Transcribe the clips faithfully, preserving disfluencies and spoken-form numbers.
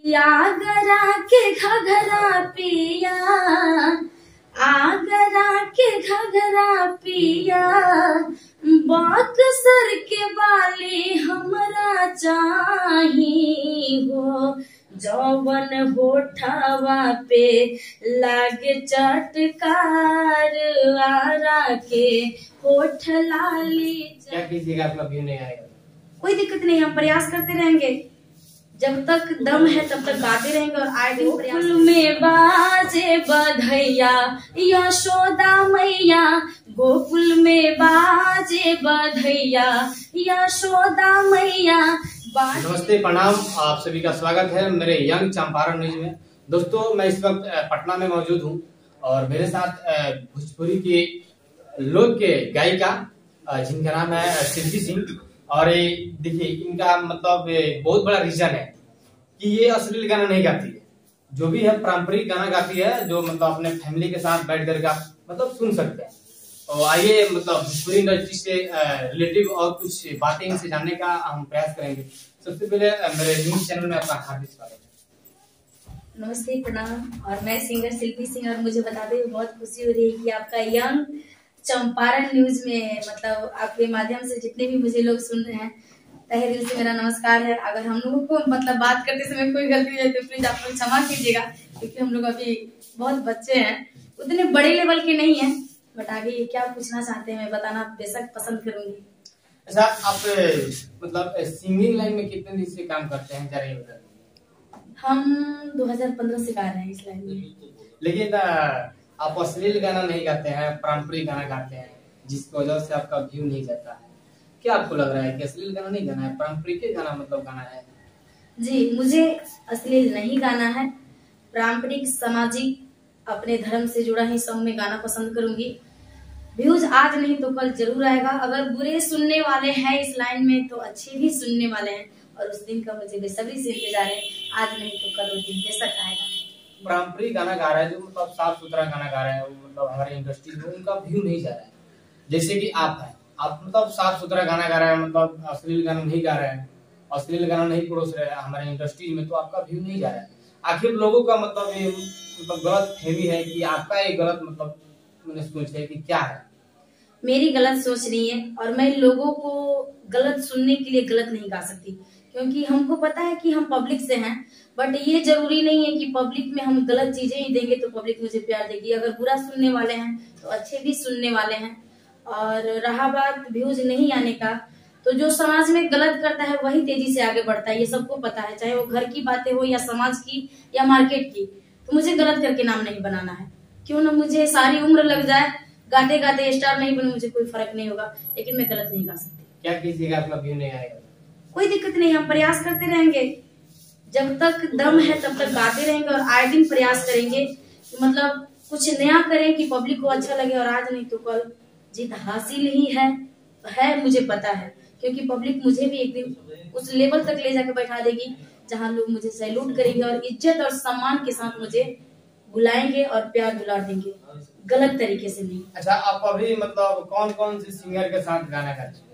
आगरा के घघरा पिया, आगरा के घघरा पिया, बक्सर के बाली हमरा चाही हो, जौवन होठवा पे लागे चटकार, आरा के होठ लाली। क्या कीजिएगा, आपका व्यू नहीं आएगा? कोई दिक्कत नहीं, हम प्रयास करते रहेंगे, जब तक दम है तब तक गाते रहेंगे और आए दिन प्रयास में बाजे बधैया यशोदा मैया, गोकुल में बाजे बधैया यशोदा मैया। नमस्ते, प्रणाम, आप सभी का स्वागत है मेरे यंग चंपारण न्यूज में। दोस्तों, मैं इस वक्त पटना में मौजूद हूं और मेरे साथ भोजपुरी की लोक के गायिका जिनका नाम है शिल्पी सिंह। और देखिए, इनका मतलब बहुत बड़ा रीजन है कि ये अश्लील गाना नहीं गाती है, जो भी है पारंपरिक गाना गाती है, जो मतलब अपने फैमिली के साथ बैठ कर मतलब सुन सकते हैं। तो आइए मतलब भोजपुरी इंडस्ट्री से रिलेटिव और कुछ बातें इनसे जानने का हम प्रयास करेंगे। सबसे पहले मेरे न्यूज चैनल में आपका हार्दिक स्वागत है। नमस्ते, प्रणाम। और मैं सिंगर शिल्पी सिंह, और मुझे बताते हुए बहुत खुशी हो रही है कि आपका यंग चंपारण न्यूज में मतलब आपके माध्यम से जितने भी मुझे लोग सुन रहे हैं, तहे दिल से मेरा नमस्कार है। अगर हम लोगों को मतलब बात करते समय कोई गलती है तो प्लीज आप लोग क्षमा कीजिएगा, क्योंकि हम लोग अभी बहुत बच्चे हैं, उतने बड़े लेवल के नहीं है। बट आगे ये क्या पूछना चाहते हैं मैं बताना बेशक पसंद करूंगी। अच्छा, आप मतलब सिंगिंग लाइन में कितने दिन से काम करते हैं, जरा ये बताइए। हम दो हज़ार पंद्रह से गा रहे हैं इस लाइन में। लेकिन आप अश्लील गाना नहीं गाते हैं, पारंपरिक गाना गाते हैं, जिसकी वजह से आपका व्यू नहीं जाता है। क्या आपको लग रहा है कि अश्लील गाना नहीं गाना है, पारंपरिक गाना मतलब गाना है? जी, मुझे अश्लील नहीं गाना है, पारंपरिक सामाजिक अपने धर्म से जुड़ा ही सॉन्ग में गाना पसंद करूंगी। व्यूज आज नहीं तो कल जरूर आएगा। अगर बुरे सुनने वाले हैं इस लाइन में तो अच्छे भी सुनने वाले हैं, और उस दिन का मुझे बेसब्री से इंतजार है। आज नहीं तो कल वो दिन बेशक आएगा। पारंपरिक गाना गा रहा है, जो मतलब साफ सुथरा गाना गा रहे हैं, मतलब हमारे इंडस्ट्री में उनका व्यू नहीं जा रहा है। जैसे कि आप हैं, आप मतलब साफ सुथरा गाना गा रहे हैं, मतलब अश्लील गाना नहीं गा रहे हैं, अश्लील गाना नहीं परोस रहे हैं हमारे इंडस्ट्री में, तो आपका व्यू नहीं जा रहा है। आखिर लोगों का मतलब ये मतलब गलत फहमी है कि आपका एक गलत मतलब मैंने सोच है कि क्या है? मेरी गलत सोच नहीं है, और मैं लोगों को गलत सुनने के लिए गलत नहीं गा सकती, क्योंकि हमको पता है कि हम पब्लिक से हैं। बट ये जरूरी नहीं है कि पब्लिक में हम गलत चीजें ही देंगे तो पब्लिक मुझे प्यार देगी। अगर बुरा सुनने वाले हैं तो अच्छे भी सुनने वाले हैं। और रहा बात व्यूज नहीं आने का, तो जो समाज में गलत करता है वही तेजी से आगे बढ़ता है, ये सबको पता है। चाहे वो घर की बातें हो या समाज की या मार्केट की, तो मुझे गलत करके नाम नहीं बनाना है। क्यों ना मुझे सारी उम्र लग जाए, गाते गाते स्टार नहीं बनूं, मुझे कोई फर्क नहीं होगा, लेकिन मैं गलत नहीं गा सकती। क्या कीजिएगा, आपका व्यू नहीं आएगा? कोई दिक्कत नहीं, हम प्रयास करते रहेंगे, जब तक दम है तब तक गाते रहेंगे और आए दिन प्रयास करेंगे कि मतलब कुछ नया करें कि पब्लिक को अच्छा लगे। और आज नहीं तो कल जीत हासिल ही है है मुझे पता है, क्योंकि पब्लिक मुझे भी एक दिन उस लेवल तक ले जाकर बैठा देगी जहां लोग मुझे सैल्यूट करेंगे और इज्जत और सम्मान के साथ मुझे बुलाएंगे और प्यार दुलार देंगे, गलत तरीके से नहीं। अच्छा, आप अभी मतलब कौन कौन से सिंगर के साथ गाना गा चुके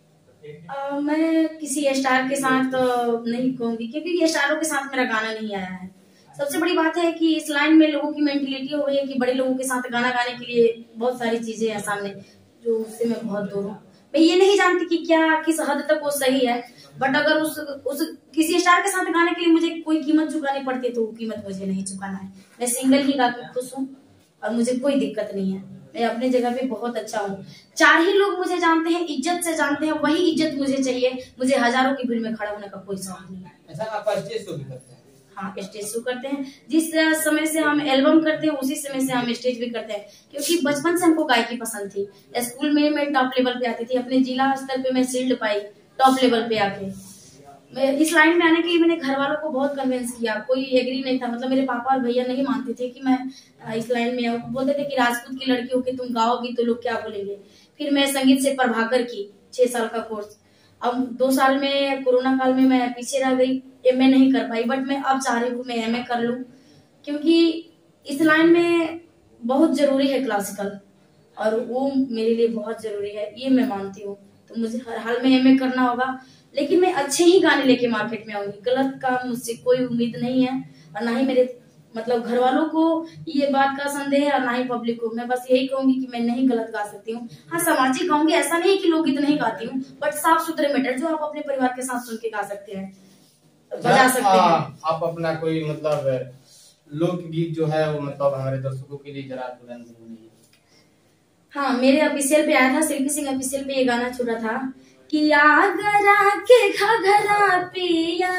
हैं? आ, मैं किसी स्टार के साथ तो नहीं कहूंगी, क्योंकि स्टारों के साथ मेरा गाना नहीं आया है। सबसे बड़ी बात है कि इस लाइन में लोगों की मेंटेलिटी हो गई है कि बड़े लोगों के साथ गाना गाने के लिए बहुत सारी चीजें हैं सामने, जो उससे मैं बहुत दूर हूँ। मैं ये नहीं जानती कि क्या किस हद तक वो सही है, बट अगर उस उस किसी स्टार के साथ गाने के लिए मुझे कोई कीमत चुकानी पड़ती है तो वो कीमत मुझे नहीं चुकाना है। मैं सिंगल ही गा के खुश हूँ और मुझे कोई दिक्कत नहीं है। मैं अपने जगह पे बहुत अच्छा हूँ। चार ही लोग मुझे जानते हैं, इज्जत से जानते हैं, वही इज्जत मुझे चाहिए। मुझे हजारों की भीड़ में खड़ा होने का कोई शौक नहीं है। अच्छा, आप स्टेज शो भी करते हैं? हाँ, स्टेज शो करते हैं। जिस समय से हम एल्बम करते हैं उसी समय से हम स्टेज भी करते हैं, क्योंकि बचपन से हमको गायकी पसंद थी। स्कूल में मैं टॉप लेवल पे आती थी, अपने जिला स्तर पे मैं शील्ड पाई टॉप लेवल पे आके। मैं इस लाइन में आने के लिए मैंने घर वालों को बहुत कन्विंस किया, कोई एग्री नहीं था। मतलब मेरे पापा और भैया नहीं मानते थे कि मैं इस लाइन में आऊँ। बोलते थे कि राजपूत की लड़की होके तुम गाओगी तो लोग क्या बोलेंगे। फिर मैं संगीत से प्रभाकर की छह साल का कोर्स, अब दो साल में कोरोना काल में मैं पीछे रह गई, एम ए नहीं कर पाई। बट मैं अब चाह रही हूँ मैं एम ए कर लूं, क्योंकि इस लाइन में बहुत जरूरी है क्लासिकल, और वो मेरे लिए बहुत जरूरी है, ये मैं मानती हूँ। तो मुझे हर हाल में एम ए करना होगा। लेकिन मैं अच्छे ही गाने लेके मार्केट में आऊंगी। गलत का मुझसे कोई उम्मीद नहीं है, और ना ही मेरे मतलब घर वालों को ये बात का संदेह है, और ना ही पब्लिक को। मैं बस यही कहूंगी कि मैं नहीं गलत गा सकती हूँ। हाँ, सामाजिक गाऊंगी, ऐसा नहीं है कि लोकगीत नहीं गाती हूँ, बट साफ सुथरे मैटर जो आप अपने परिवार के साथ सुन के गा सकते हैं, बजा सकते हैं। आप अपना कोई मतलब लोकगीत जो है वो मतलब हमारे दर्शकों के लिए जरा बुलंद नहीं। हाँ, मेरे ऑफिशियल पे आया था, शिल्पी सिंह ऑफिशियल पे ये गाना छूटा था कि आगरा के घघरा पिया,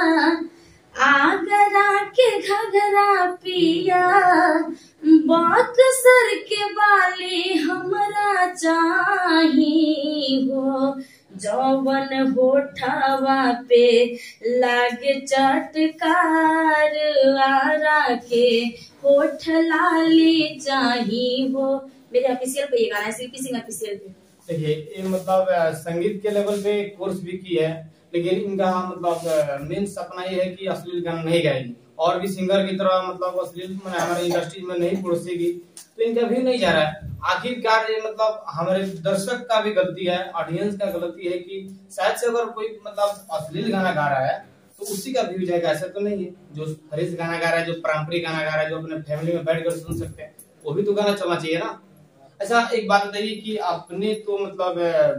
आगरा के घघरा पिया, बक्सर के बाली हमरा चाही हो, जौवन होठवा पे लागे चटकार, आरा के होठ लाली चाही हो। मेरे ऑफिशियल पे ये गाना है, शिल्पी सिंह ऑफिशियल पे। देखिए, ये मतलब संगीत के लेवल पे कोर्स भी की है, लेकिन इनका मतलब मेन सपना ये है कि अश्लील गाना नहीं गाएगी, और भी सिंगर की तरह मतलब अश्लील हमारे इंडस्ट्री में नहीं परोसेगी, तो इनका भी नहीं जा रहा है। आखिरकार ये मतलब हमारे दर्शक का भी गलती है, ऑडियंस का गलती है कि शायद से अगर कोई मतलब अश्लील गाना गा रहा है तो उसी का व्यू जाएगा, ऐसा तो नहीं है। जो फ्रेश गाना गा रहा है, जो पारंपरिक गाना गा रहा है, जो अपने फैमिली में बैठ कर सुन सकते हैं, वो भी तो गाना चलना चाहिए ना। अच्छा, एक बात बताइए कि आपने तो मतलब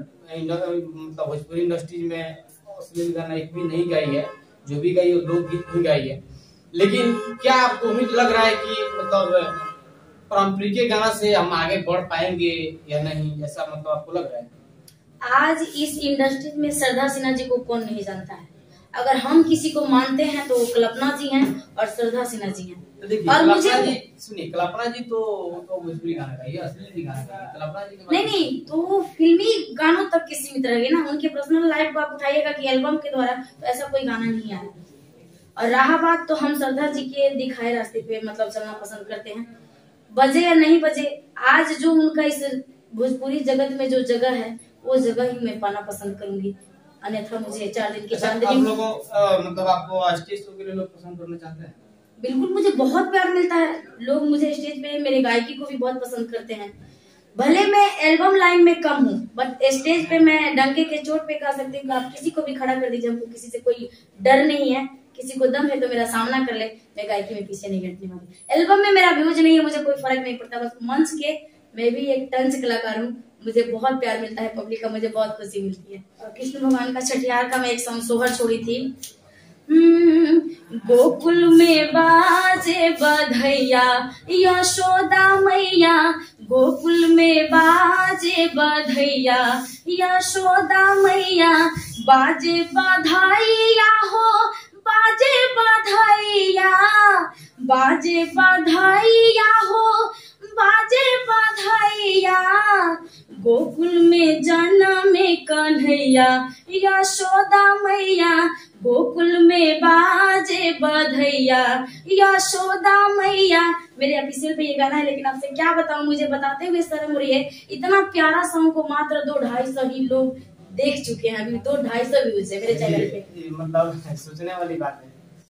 मतलब भोजपुरी इंडस्ट्री में अश्लील गाना एक भी नहीं गाई है, जो भी गाई है लोकगीत ही गाई है, लेकिन क्या आपको उम्मीद लग रहा है कि मतलब पारंपरिक गाना से हम आगे बढ़ पाएंगे या नहीं, ऐसा मतलब आपको लग रहा है? आज इस इंडस्ट्री में श्रद्धा सिन्हा जी को कौन नहीं जानता है। अगर हम किसी को मानते हैं तो वो कल्पना जी हैं और श्रद्धा सिन्हा जी हैं। तो और मुझे सुनिए, कल्पना जी तो तो भोजपुरी गाना गाइए, अश्लील गाना गाइए, कल्पना जी नहीं नहीं, तो फिल्मी गानों तक के सीमित रहेगी ना। उनके पर्सनल लाइफ को आप उठाइएगा कि एल्बम के द्वारा, तो ऐसा कोई गाना नहीं आया। और रहा बात, तो हम श्रद्धा जी के दिखाए रास्ते पे मतलब चलना पसंद करते हैं, बजे या नहीं बजे। आज जो उनका इस भोजपुरी जगत में जो जगह है, वो जगह ही मैं पाना पसंद करूंगी, अन्यथा मुझे चार दिन की चांदनी। आप लोगों मतलब आपको स्टेज शो के लिए लोग पसंद करना चाहते हैं? बिल्कुल, मुझे बहुत प्यार मिलता है। लोग मुझे स्टेज पे मेरे गायकी को भी बहुत पसंद करते हैं। भले मैं एल्बम लाइन में कम हूँ, बट स्टेज पे मैं डंके के चोट पे कह सकती हूँ। आप किसी को भी खड़ा कर दीजिए, हमको किसी से कोई डर नहीं है। किसी को दम है तो मेरा सामना कर ले, मैं गायकी में पीछे नहीं हटने वाली। एल्बम में मेरा व्यूज नहीं है, मुझे कोई फर्क नहीं पड़ता। बस मंच के मैं भी एक टंच कलाकार हूँ, मुझे बहुत प्यार मिलता है पब्लिक का, मुझे बहुत खुशी मिलती है। और कृष्ण भगवान का छठियार का मैं एक सॉन्ग सोहर छोड़ी थी। गोकुल में बाजे बधैया यशोदा मैया, गोकुल में बाजे बधैया यशोदा मैया, बाजे बधाइया हो, बाजे बधाइया, बाजे बधाइया हो, बाजे बधाइया, गोकुल में जन्म कन्हैया यशोदा मैया, गोकुल में बाजे बधैया यशोदा मैया। मेरे ऑफिशियल पे ये गाना है, लेकिन आपसे क्या बताऊं, मुझे बताते हुए शर्म हो रही है। इतना प्यारा सॉन्ग को मात्र दो ढाई सौ ही लोग देख चुके हैं, अभी दो ढाई सौ व्यूज है मेरे चैनल पे। मतलब सोचने वाली बात है।